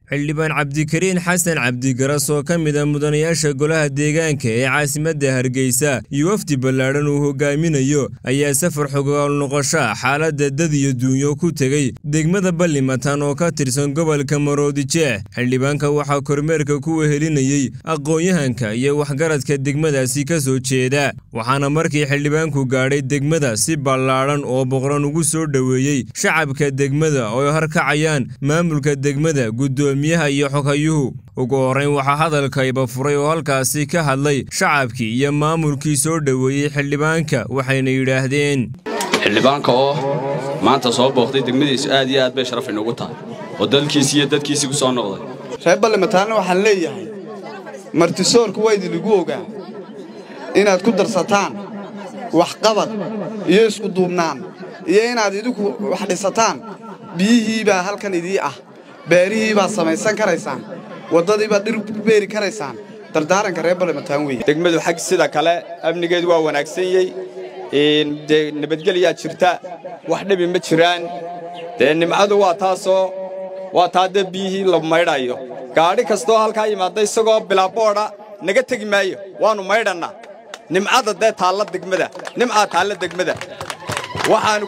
xildhibaan Cabdikariin Xasan Cabdi Garas oo ka mid ah mudanayaasha golaha deegaanka ee caasimadda Hargeysa iyo wafdi ballaaran uu hogaaminayo ayaa safar xogaal noqosho xaaladda dad iyo duunyo ku tagay degmada Ballimatan oo ka tirsan gobolka Maroodijeex. Xildhibaanka waxaa kormeerka ku wehelinayay aqoon-yahanka iyo waxgaradka degmadaasi ka soo jeeda, waxaana markii xildhibaanku gaadhay degmada si ballaaran oo boqoran ugu soo dhaweeyay shacabka degmada oo harkacayaan maamulka degmada gudoomiyaha iyo xogayuhu. ugu horeyn waxaa hadalkayba furay oo halkaasi ka hadlay shacabkii iyo maamulkii soo dhaweeyay xildhibaanka, waxayna yiraahdeen xildhibaanka oo maanta soo booqday degmadiisa aad iyo aad bay sharaf inoogu tahay oo dalkiisa iyo dadkiisa ku soo noqday. reer Ballimatan waxaan leeyahay martisoorku waa idinku ogaa inaad ku darsataan wax qabad iyo isku duubnaan iyo inaad idinku wax dhisataan. biyihii baa halkan idii ah, beerihii baa samaysan karaysaan, wadadii baa dhir beeri karaysaan. dardaaranka reer Ballimatan weey. degmadu xag sida kale amnigeedu waa wanaagsan yahay, nabadgelyo jirta, wax dhibi ma jiraan. nimcadu waa taade biyihii la maydhayo. gaari kastoo halkaa yimaada isagoo bilaaboodha naga tagi maayo, waanu maydhanaa. nimcada taalla degmada, nimcaa taalla degmada. waxaanu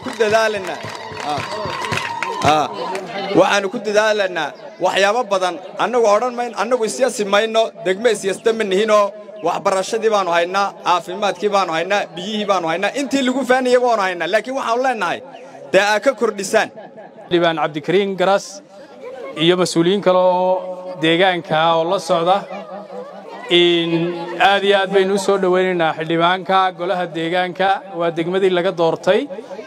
ku dadaalanaa waxyaabo badan. annagu siyaasi mayno, degme siyaasta ma nihinoo waxbarashadii baanu haynaa, caafimaadkii baanu haynaa, biyihii baanu haynaa, intii lagu faaniyay baanu haynaa. laakiin waxaanu leenahay dee aad ka kordhisaan. xildhibaan Cabdikariin Garas iyo mas'uuliyiin kale oo deegaanka oo la socda aad iyo aad baynu u soo dhaweynaynaa xildhibaanka golaha deegaanka. waa degmadii laga doortay.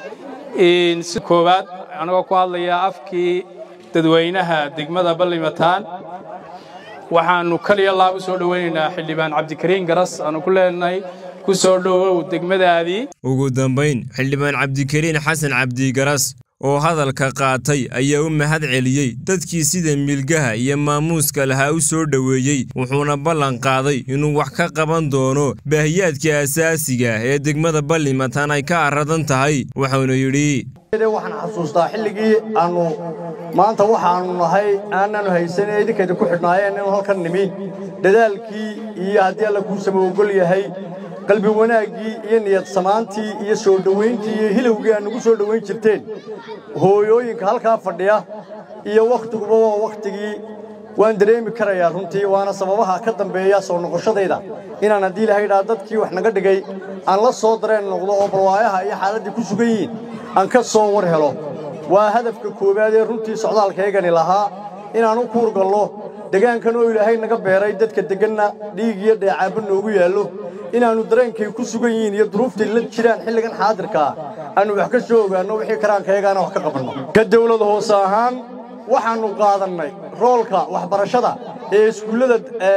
si koowaad anagoo ku hadlaya afkii dadweynaha degmada Ballimatan, waxaanu kaliya laab u soo dhaweynaynaa xildhibaan Cabdikariin Garas. aanu ku leenahay ku soo dhawow degmadaadii. ugu dambeyn xildhibaan Cabdikariin Xasan Cabdi Garas oo hadalka qaatay ayaa u mahad celiyay dadkii sida milgaha iyo maamuuska lahaa u soo dhaweeyay, wuxuuna ballan qaaday inuu wax ka qaban doono baahiyaadka asaasiga ee degmada Ballimatan ay ka aradan tahay. wuxuuna yidhi waxaan xasuustaa xilligii aanu maanta waxaanu nahay aananu haysanay idinkeeda ku xidhnaayeen inuu halkan nimi. dadaalkii iyo haddii alla kuu samoogol yahay qalbi wanaaggii iyo niyad samaantii iyo soo dhaweyntii iyo hilowgii aad nagu soo dhaweyn jirteen hooyooyinka halkaa fadhiya iyo waktiguba waa waktigii. waan dareemi karayaa runtii, waana sababaha ka dambeeya soo noqoshadayda inaan haddii ilahay idhaa dadkii wax naga dhigay aan la soo dareen noqdo oo balwaayaha iyo xaaladdii ku sugan yihiin aan ka soo war helo. waa hadafka koowaad ee runtii socdaalkaygani lahaa, inaan u kuurgallo deegaankan oo ilaahay naga beeray, dadka degganna dhiig iyo dheecaaba noogu yaallo, inaannu dareenkay ku sugan yihiin iyo duruuftay la jiraan xilligan xaadirkaa aannu wax ka soo ogaanno, wixii karaankayagaana wax ka qabanno. ka dawlad hoose ahaan waxaannu qaadannay roolka waxbarashada ee iskuullada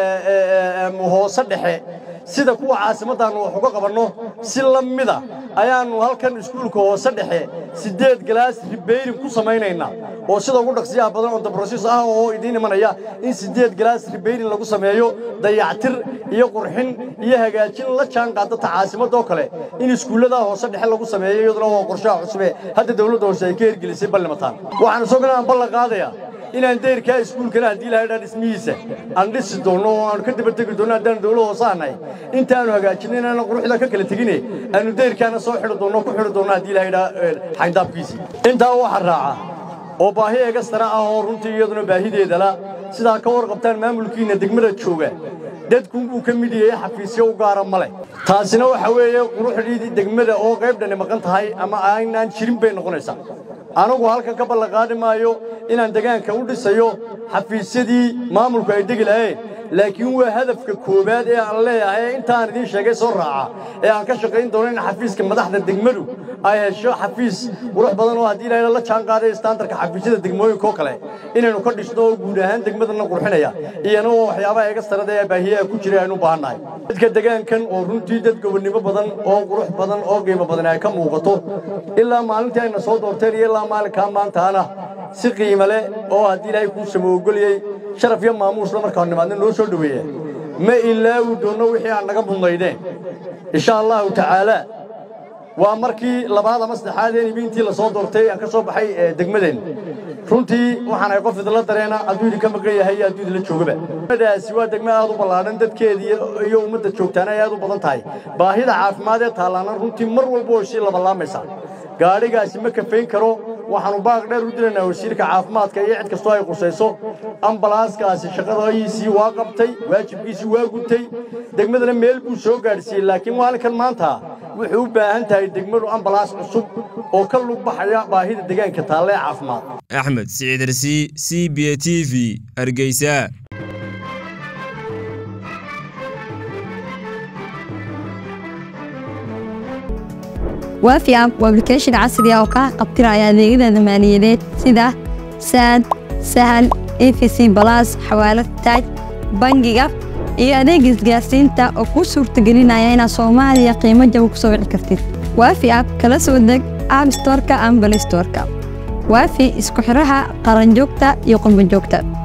hoose dhexe sida kuwa caasimaddaannu wax uga qabanno si la mida ayaannu halkan iskuulka hoose dhexe 8 galaas ribeyrin ku samaynaynaa oo sida ugu dhaqsiyaha badan oo dabrosiis ah oo idiin imanaya in 8 galaas ribeyrin lagu sameeyo, dayactir iyo qurxin iyo hagaajin la jaan qaadata caasimadda oo kale in iskuullada hoose dhexe lagu sameeyo. iyaduna waa qorshaha cusub ee hadda dawladda hoose ay ka hirgelisay Ballimatan. waxaan soo galaan ballan qaadayaa inaan deyrka iskuulkana haddii la haydhaa dhismihiisa aan dhisi doono oo aan ka daba tegi doono haddaan dawlad hoose ahnay. intaanu hagaajinay inaan quruxda ka kala tegine aanu deyrkaana soo xidhi doono ku xidhi doono haddii la haydhaa xayndaabkiisii. intaa waxa raaca oo baahi eegastana ah oo runtii iyaduna baahideeda la sidaa ka warqabtaan maamulkiina degmada jooga dadku uu ka mid yahay xafiisyo u gaara male. taasina waxa weeye quruxdii degmada oo qayb dhan maqan tahay ama aanan jirin bay noqonaysaa. anagu halkan ka ballan qaadi maayo inaan deegaanka u dhisayo xafiisyadii maamulku ay degi lahayn, laakiin waa hadafka koowaad ee aan leeyahay intaan idiin sheegay soo raaca ee aan ka shaqayn doono in xafiiska madaxda degmadu ay hesho xafiis qurux badan oo haddii la jaan qaaday standardka xafiisyada degmooyinka oo kale inaynu ka dhisno oo guud ahaan degmadana qurxinaya. iyana waa waxyaabaha iga sarada ee baahiyaha ku jira aynu u baahannahay. dadka deegaankan oo runtii dad gobonnimo badan oo qurux badan oo qiimo badan ay ka muuqato ilaa maalintii ayna soo doorteen iyo ilaa maalinkaa maantaana si qiimo leh oo haddii ilaahay kuu samoogoliyey sharaf iyo maamuusla markaan nimaadna noo soo dhaweeya. ma ilaawi doonno wixii aan naga mudnaydeen insha allahu tacaala. ومركي لبعض مسجد حادين بنتي لصادرتي أن كسب حي دجمدين runtii waxaan ay qof idla dareena adduunka ka maqan yahay adduunka la joogaba madaasi waa degmo aad u ballaaran dadkeedii iyo ummadda joogtaana aad u badan tahay baahida caafimaad ee taalaana runtii mar walba oo shii la balaamaysa gaarigaasi ma kafayn karo waxaanu baaq dheer u dilaynaa wasiirka caafimaadka iyo cid kastoo ay qusayso ambalaaskaasi shaqadiisii waa qabtay waajibkiisii waa gutay degmadana meel buu soo gaarsiiyay laakiin waalinkan maanta wuxuu u baahan tahay degmadu ambalaas cusub oo ka lug baxaya baahida deegaanka taale ee caafimaad Axmed Siciid Arsi CBA TV Hargeysa وافي اب وابلكيشن عصري oo ka qabtiraya adeegyada maaliyadeed sida SAD Sahal EFC Plus xawaalad taaj bangiga iyo adeeg isgaarsiinta oo ku suurtagelinaya in Soomaaliya qiimo jaban ku soo wici kartid وافي اب kala soo deg App Store-ka ama Play Store-ka وافي isku xiraha qaran joogta iyo qolba joogta